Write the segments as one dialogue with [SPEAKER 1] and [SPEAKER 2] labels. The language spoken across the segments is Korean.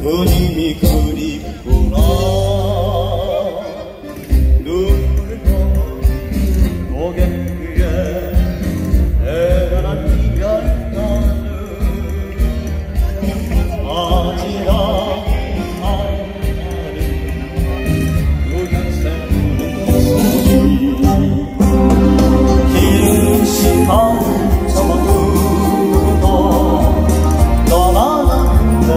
[SPEAKER 1] 누님이 그립구나. 눈물을 고개 위에 애란한 이별가는 아지랑 하늘은 우연새 우는 소리. 긴 시간 접어두고 떠나는 내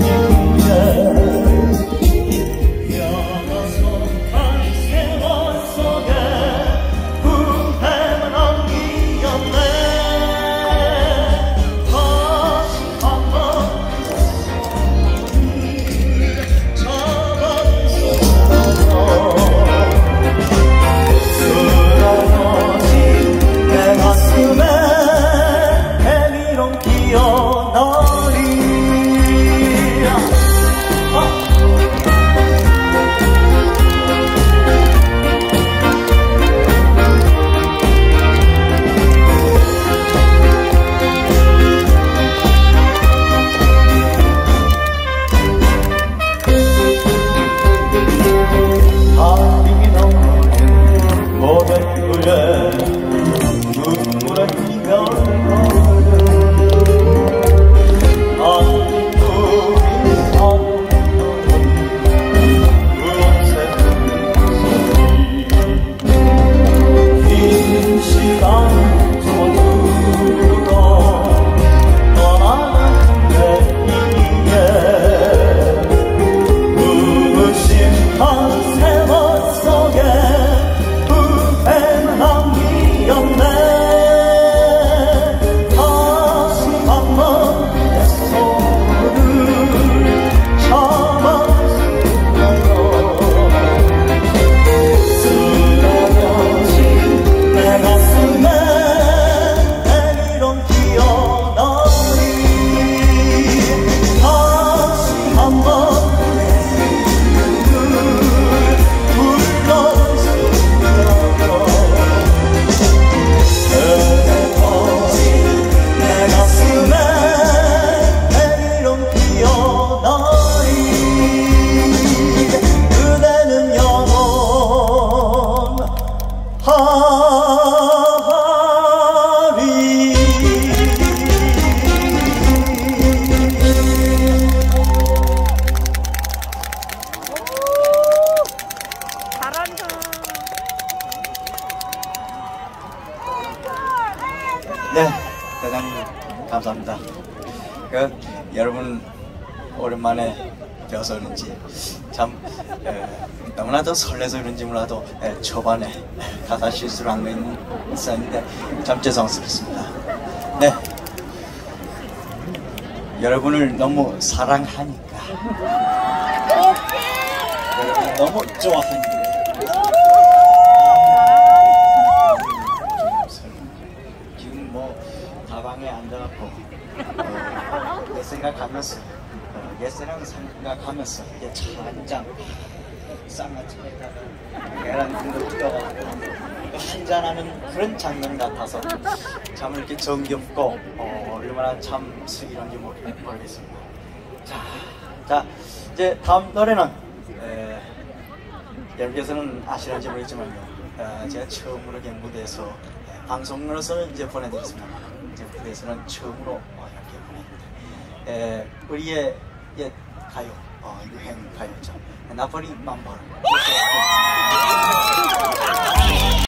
[SPEAKER 2] 네, 대장님 감사합니다. 여러분 오랜만에 뵈어서 그런지 참 너무나도 설레서 그런지 몰라도 초반에 가사 실수를 한 거 있었는데 참 죄송스럽습니다. 네, 여러분을 너무 사랑하니까, 여러분 너무 좋아하니까 지금 뭐 다방에 앉아갖고 내 생각하면서 옛사랑 생각하면서 이제 차 한잔 쌍화차에다가 계란 등도 뜯어가지고 한잔하는 그런 장면 같아서 참 이렇게 정겹고 얼마나 참 슬기로운지 모르겠습니다. 자 이제 다음 노래는 여러분께서는 아시는지 모르겠지만요, 제가 처음으로 이렇게 무대에서 방송으로서는 이제 보내드렸습니다. 이제 무대에서는 처음으로 이렇게 보냅니다. 우리의 옛 가요, 유행 가요죠. 나폴리 맘보를